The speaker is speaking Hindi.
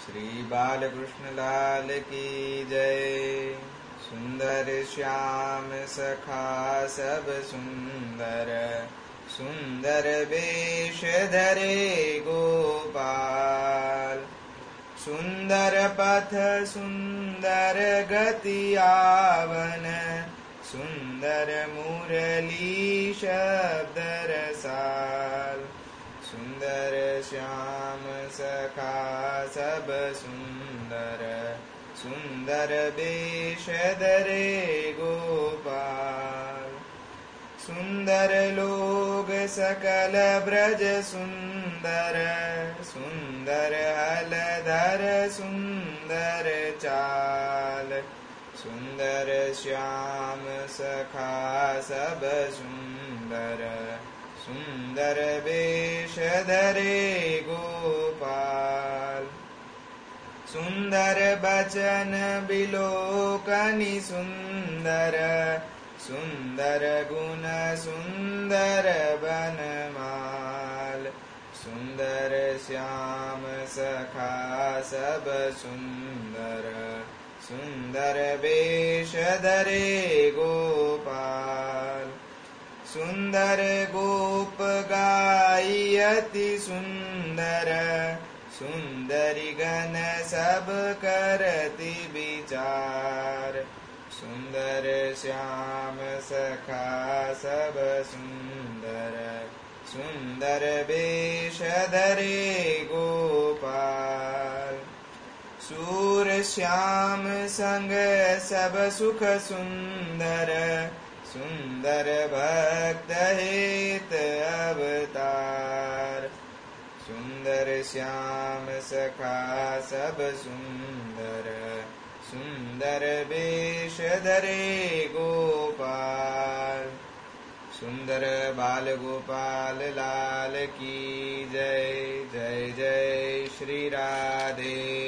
श्री बालकृष्ण लाल की जय। सुंदर श्याम सखा सब सुंदर, सुंदर वेश धरे गोपाल। सुंदर पथ सुंदर गति आवन, सुंदर मुरली शब्द रसाल। सुंदर श्याम सखा सब सुंदर, सुंदर वेश धरे गोपाल। सुंदर लोग सकल ब्रज सुंदर, सुंदर हलधर सुंदर चाल। सुंदर श्याम सखा सब सुंदर, सुंदर वेश धरे गोपाल। सुंदर बचन बिलोकनि सुंदर, सुंदर गुण सुंदर बनमाल। सुंदर श्याम सखा सब सुंदर, सुंदर वेश धरे गोपाल। सुंदर गोप गाई अति सुंदर, सुंदरी गण सब करती विचार। सुंदर श्याम सखा सब सुंदर, सुंदर वेश धरे गोपाल। सूर श्याम संग सब सुख सुंदर, सुंदर भक्त हेत अवतार। सुंदर श्याम सखा सब सुंदर, सुंदर वेश धरे गोपाल। सुंदर बाल गोपाल लाल की जय। जय जय श्री राधे